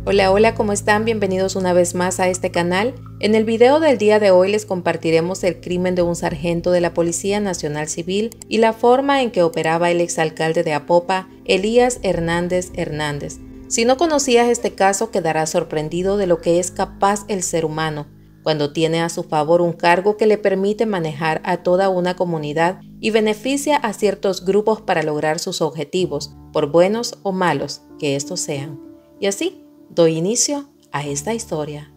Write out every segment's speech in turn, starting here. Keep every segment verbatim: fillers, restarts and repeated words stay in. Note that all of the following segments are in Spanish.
Hola, hola, ¿cómo están? Bienvenidos una vez más a este canal. En el video del día de hoy les compartiremos el crimen de un sargento de la Policía Nacional Civil y la forma en que operaba el exalcalde de Apopa, Elías Hernández Hernández. Si no conocías este caso, quedarás sorprendido de lo que es capaz el ser humano cuando tiene a su favor un cargo que le permite manejar a toda una comunidad y beneficia a ciertos grupos para lograr sus objetivos, por buenos o malos que estos sean. Y así, doy inicio a esta historia.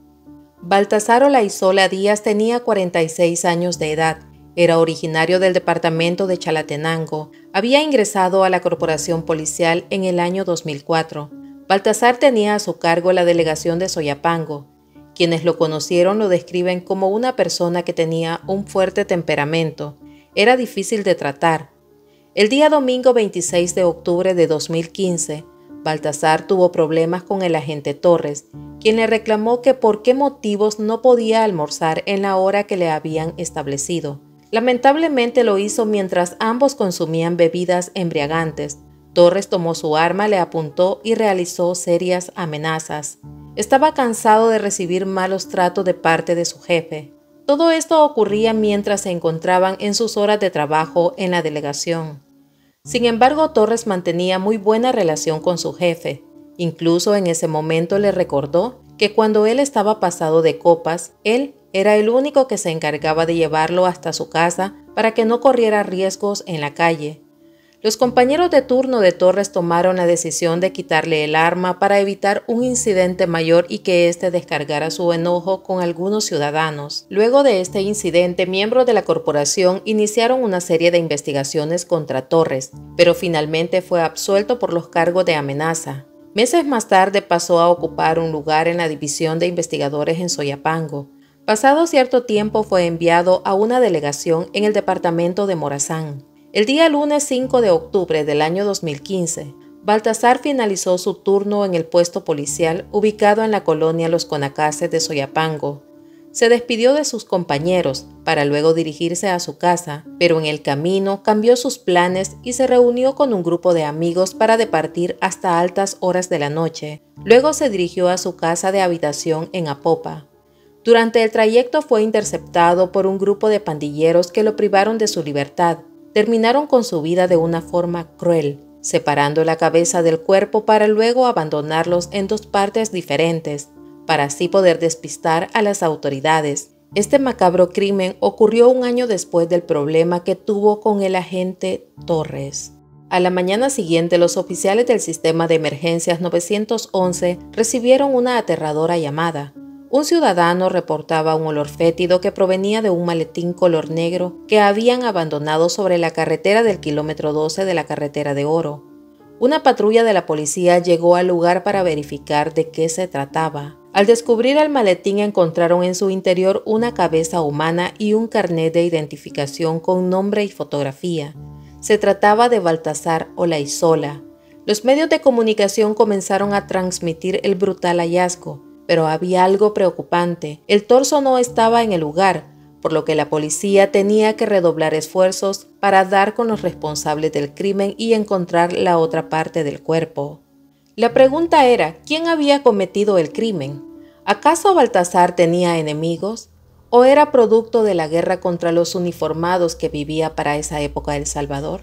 Baltasar Olaizola Díaz tenía cuarenta y seis años de edad, era originario del departamento de Chalatenango, había ingresado a la corporación policial en el año dos mil cuatro. Baltasar tenía a su cargo la delegación de Soyapango. Quienes lo conocieron lo describen como una persona que tenía un fuerte temperamento, era difícil de tratar. El día domingo veintiséis de octubre de dos mil quince, Baltasar tuvo problemas con el agente Torres, quien le reclamó que por qué motivos no podía almorzar en la hora que le habían establecido. Lamentablemente lo hizo mientras ambos consumían bebidas embriagantes. Torres tomó su arma, le apuntó y realizó serias amenazas. Estaba cansado de recibir malos tratos de parte de su jefe. Todo esto ocurría mientras se encontraban en sus horas de trabajo en la delegación. Sin embargo, Torres mantenía muy buena relación con su jefe. Incluso en ese momento le recordó que cuando él estaba pasado de copas, él era el único que se encargaba de llevarlo hasta su casa para que no corriera riesgos en la calle. Los compañeros de turno de Torres tomaron la decisión de quitarle el arma para evitar un incidente mayor y que éste descargara su enojo con algunos ciudadanos. Luego de este incidente, miembros de la corporación iniciaron una serie de investigaciones contra Torres, pero finalmente fue absuelto por los cargos de amenaza. Meses más tarde pasó a ocupar un lugar en la División de Investigadores en Soyapango. Pasado cierto tiempo fue enviado a una delegación en el departamento de Morazán. El día lunes cinco de octubre del año dos mil quince, Baltasar finalizó su turno en el puesto policial ubicado en la colonia Los Conacases de Soyapango. Se despidió de sus compañeros para luego dirigirse a su casa, pero en el camino cambió sus planes y se reunió con un grupo de amigos para departir hasta altas horas de la noche. Luego se dirigió a su casa de habitación en Apopa. Durante el trayecto fue interceptado por un grupo de pandilleros que lo privaron de su libertad. Terminaron con su vida de una forma cruel, separando la cabeza del cuerpo para luego abandonarlos en dos partes diferentes, para así poder despistar a las autoridades. Este macabro crimen ocurrió un año después del problema que tuvo con el agente Torres. A la mañana siguiente, los oficiales del sistema de emergencias nueve once recibieron una aterradora llamada. Un ciudadano reportaba un olor fétido que provenía de un maletín color negro que habían abandonado sobre la carretera del kilómetro doce de la carretera de Oro. Una patrulla de la policía llegó al lugar para verificar de qué se trataba. Al descubrir el maletín encontraron en su interior una cabeza humana y un carnet de identificación con nombre y fotografía. Se trataba de Baltasar Olaizola. Los medios de comunicación comenzaron a transmitir el brutal hallazgo. Pero había algo preocupante. El torso no estaba en el lugar, por lo que la policía tenía que redoblar esfuerzos para dar con los responsables del crimen y encontrar la otra parte del cuerpo. La pregunta era, ¿quién había cometido el crimen? ¿Acaso Baltasar tenía enemigos? ¿O era producto de la guerra contra los uniformados que vivía para esa época El Salvador?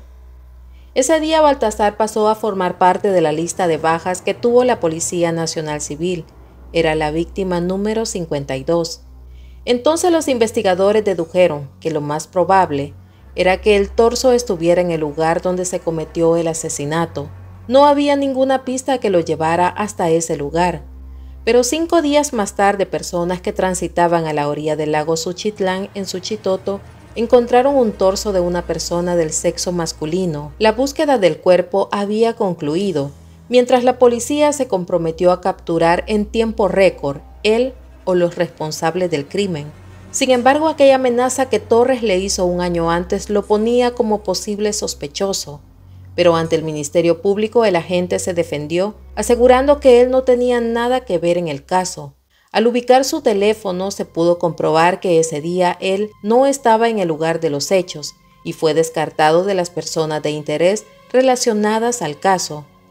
Ese día Baltasar pasó a formar parte de la lista de bajas que tuvo la Policía Nacional Civil. Era la víctima número cincuenta y dos. Entonces los investigadores dedujeron que lo más probable era que el torso estuviera en el lugar donde se cometió el asesinato. No había ninguna pista que lo llevara hasta ese lugar. Pero cinco días más tarde, personas que transitaban a la orilla del lago Suchitlán en Suchitoto encontraron un torso de una persona del sexo masculino. La búsqueda del cuerpo había concluido, mientras la policía se comprometió a capturar en tiempo récord él o los responsables del crimen. Sin embargo, aquella amenaza que Torres le hizo un año antes lo ponía como posible sospechoso. Pero ante el Ministerio Público el agente se defendió, asegurando que él no tenía nada que ver en el caso. Al ubicar su teléfono se pudo comprobar que ese día él no estaba en el lugar de los hechos y fue descartado de las personas de interés relacionadas al caso.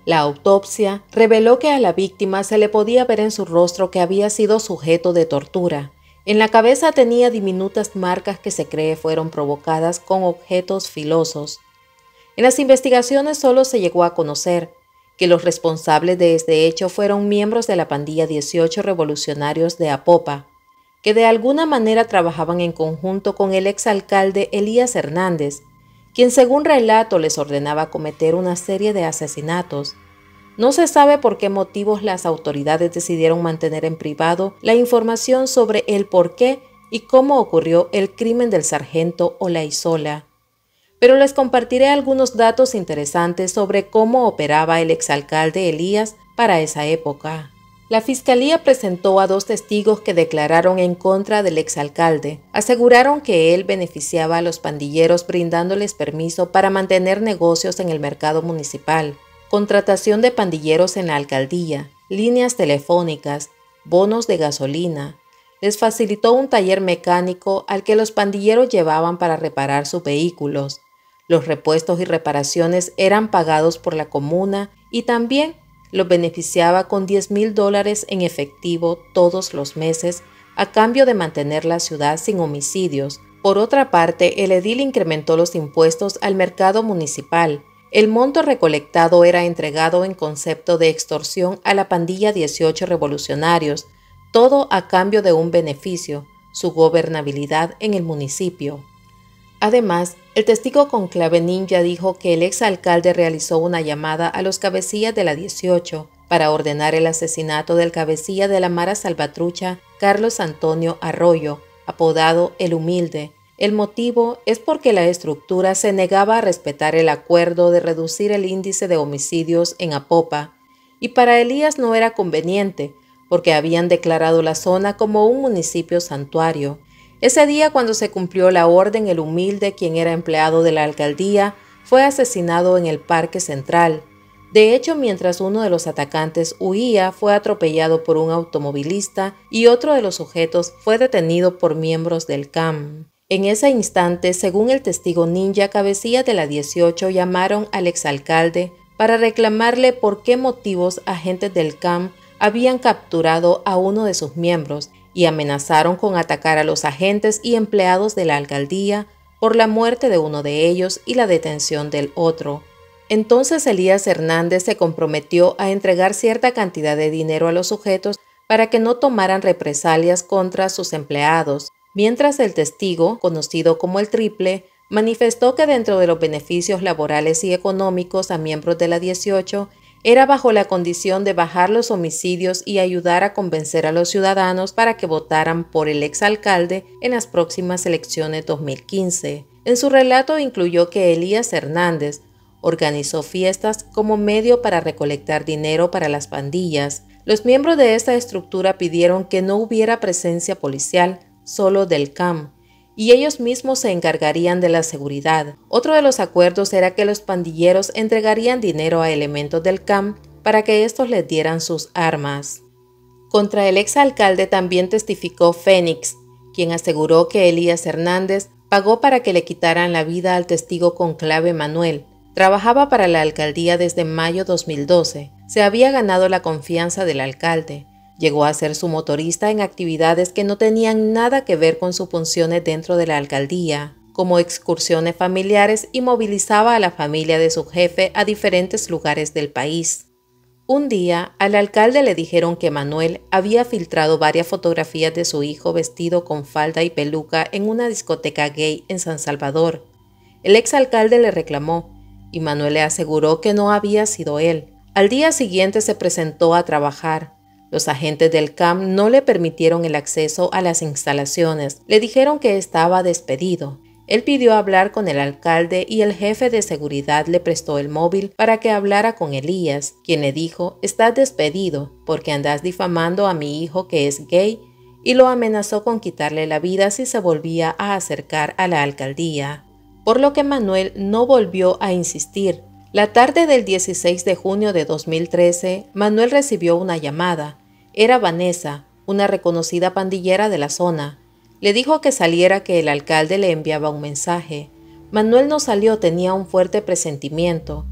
La autopsia reveló que a la víctima se le podía ver en su rostro que había sido sujeto de tortura. En la cabeza tenía diminutas marcas que se cree fueron provocadas con objetos filosos. En las investigaciones solo se llegó a conocer que los responsables de este hecho fueron miembros de la pandilla dieciocho revolucionarios de Apopa, que de alguna manera trabajaban en conjunto con el exalcalde Elías Hernández, quien según relato les ordenaba cometer una serie de asesinatos. No se sabe por qué motivos las autoridades decidieron mantener en privado la información sobre el por qué y cómo ocurrió el crimen del sargento Olaizola. Pero les compartiré algunos datos interesantes sobre cómo operaba el exalcalde Elías para esa época. La fiscalía presentó a dos testigos que declararon en contra del exalcalde. Aseguraron que él beneficiaba a los pandilleros brindándoles permiso para mantener negocios en el mercado municipal, contratación de pandilleros en la alcaldía, líneas telefónicas, bonos de gasolina. Les facilitó un taller mecánico al que los pandilleros llevaban para reparar sus vehículos. Los repuestos y reparaciones eran pagados por la comuna y también los beneficiaba con diez mil dólares en efectivo todos los meses a cambio de mantener la ciudad sin homicidios. Por otra parte, el edil incrementó los impuestos al mercado municipal. El monto recolectado era entregado en concepto de extorsión a la pandilla dieciocho revolucionarios, todo a cambio de un beneficio, su gobernabilidad en el municipio. Además, el testigo con clave ninja dijo que el exalcalde realizó una llamada a los cabecillas de la dieciocho para ordenar el asesinato del cabecilla de la Mara Salvatrucha, Carlos Antonio Arroyo, apodado El Humilde. El motivo es porque la estructura se negaba a respetar el acuerdo de reducir el índice de homicidios en Apopa, y para Elías no era conveniente, porque habían declarado la zona como un municipio santuario. Ese día, cuando se cumplió la orden, El Humilde, quien era empleado de la alcaldía, fue asesinado en el Parque Central. De hecho, mientras uno de los atacantes huía, fue atropellado por un automovilista y otro de los sujetos fue detenido por miembros del C A M. En ese instante, según el testigo ninja, cabecillas de la dieciocho llamaron al exalcalde para reclamarle por qué motivos agentes del C A M habían capturado a uno de sus miembros y amenazaron con atacar a los agentes y empleados de la alcaldía por la muerte de uno de ellos y la detención del otro. Entonces Elías Hernández se comprometió a entregar cierta cantidad de dinero a los sujetos para que no tomaran represalias contra sus empleados, mientras el testigo, conocido como el Triple, manifestó que dentro de los beneficios laborales y económicos a miembros de la dieciocho era bajo la condición de bajar los homicidios y ayudar a convencer a los ciudadanos para que votaran por el exalcalde en las próximas elecciones dos mil quince. En su relato incluyó que Elías Hernández organizó fiestas como medio para recolectar dinero para las pandillas. Los miembros de esta estructura pidieron que no hubiera presencia policial, solo del C A M, y ellos mismos se encargarían de la seguridad. Otro de los acuerdos era que los pandilleros entregarían dinero a elementos del C A M para que estos les dieran sus armas. Contra el exalcalde también testificó Fénix, quien aseguró que Elías Hernández pagó para que le quitaran la vida al testigo con clave Manuel. Trabajaba para la alcaldía desde mayo dos mil doce. Se había ganado la confianza del alcalde. Llegó a ser su motorista en actividades que no tenían nada que ver con sus funciones dentro de la alcaldía, como excursiones familiares, y movilizaba a la familia de su jefe a diferentes lugares del país. Un día, al alcalde le dijeron que Manuel había filtrado varias fotografías de su hijo vestido con falda y peluca en una discoteca gay en San Salvador. El exalcalde le reclamó, y Manuel le aseguró que no había sido él. Al día siguiente se presentó a trabajar. Los agentes del C A M no le permitieron el acceso a las instalaciones. Le dijeron que estaba despedido. Él pidió hablar con el alcalde y el jefe de seguridad le prestó el móvil para que hablara con Elías, quien le dijo: «Estás despedido porque andas difamando a mi hijo que es gay», y lo amenazó con quitarle la vida si se volvía a acercar a la alcaldía. Por lo que Manuel no volvió a insistir. La tarde del dieciséis de junio de dos mil trece, Manuel recibió una llamada. Era Vanessa, una reconocida pandillera de la zona. Le dijo que saliera, que el alcalde le enviaba un mensaje. Manuel no salió, tenía un fuerte presentimiento.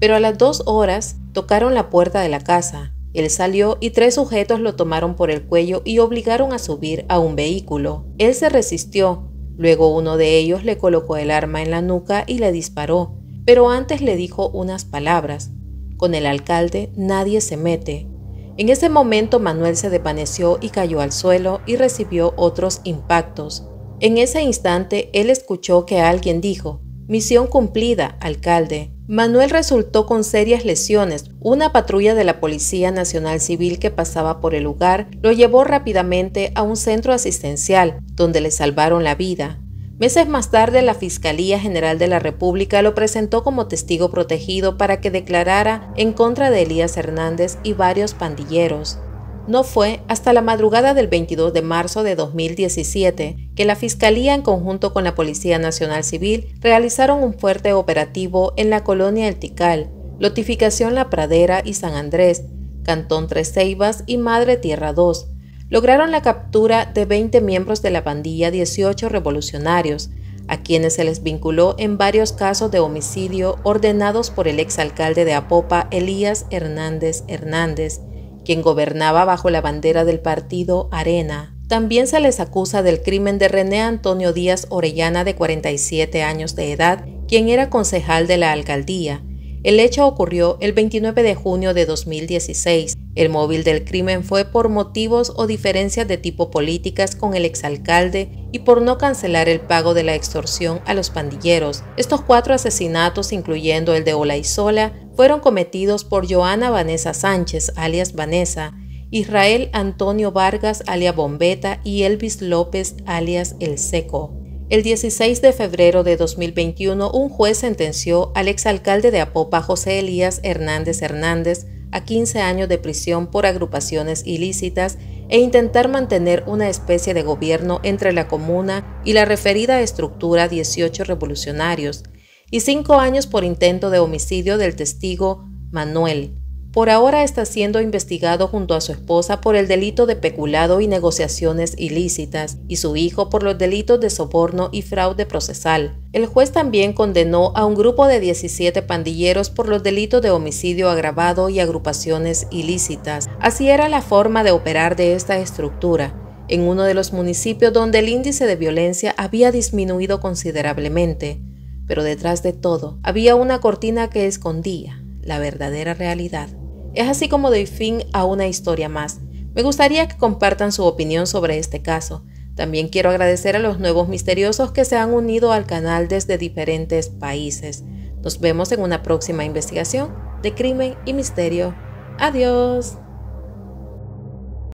pero a las dos horas tocaron la puerta de la casa. Él salió y tres sujetos lo tomaron por el cuello y obligaron a subir a un vehículo. Él se resistió. Luego uno de ellos le colocó el arma en la nuca y le disparó, pero antes le dijo unas palabras: con el alcalde nadie se mete. En ese momento Manuel se desvaneció y cayó al suelo y recibió otros impactos. En ese instante él escuchó que alguien dijo: misión cumplida, alcalde. Manuel resultó con serias lesiones. Una patrulla de la Policía Nacional Civil que pasaba por el lugar lo llevó rápidamente a un centro asistencial, donde le salvaron la vida. Meses más tarde, la Fiscalía General de la República lo presentó como testigo protegido para que declarara en contra de Elías Hernández y varios pandilleros. No fue hasta la madrugada del veintidós de marzo de dos mil diecisiete que la Fiscalía, en conjunto con la Policía Nacional Civil, realizaron un fuerte operativo en la colonia El Tikal, Lotificación La Pradera y San Andrés, Cantón Tres Ceibas y Madre Tierra dos. Lograron la captura de veinte miembros de la pandilla dieciocho revolucionarios, a quienes se les vinculó en varios casos de homicidio ordenados por el exalcalde de Apopa, Elías Hernández Hernández, quien gobernaba bajo la bandera del partido Arena. También se les acusa del crimen de René Antonio Díaz Orellana, de cuarenta y siete años de edad, quien era concejal de la alcaldía. El hecho ocurrió el veintinueve de junio de dos mil dieciséis. El móvil del crimen fue por motivos o diferencias de tipo políticas con el exalcalde y por no cancelar el pago de la extorsión a los pandilleros. Estos cuatro asesinatos, incluyendo el de Olaizola, fueron cometidos por Joana Vanessa Sánchez, alias Vanessa, Israel Antonio Vargas, alias Bombeta, y Elvis López, alias El Seco. El dieciséis de febrero de dos mil veintiuno, un juez sentenció al exalcalde de Apopa, José Elías Hernández Hernández, a quince años de prisión por agrupaciones ilícitas e intentar mantener una especie de gobierno entre la comuna y la referida estructura dieciocho revolucionarios, y cinco años por intento de homicidio del testigo Manuel. Por ahora está siendo investigado junto a su esposa por el delito de peculado y negociaciones ilícitas, y su hijo por los delitos de soborno y fraude procesal. El juez también condenó a un grupo de diecisiete pandilleros por los delitos de homicidio agravado y agrupaciones ilícitas. Así era la forma de operar de esta estructura, en uno de los municipios donde el índice de violencia había disminuido considerablemente. Pero detrás de todo, había una cortina que escondía la verdadera realidad. Es así como doy fin a una historia más. Me gustaría que compartan su opinión sobre este caso. También quiero agradecer a los nuevos misteriosos que se han unido al canal desde diferentes países. Nos vemos en una próxima investigación de Crimen y Misterio. Adiós.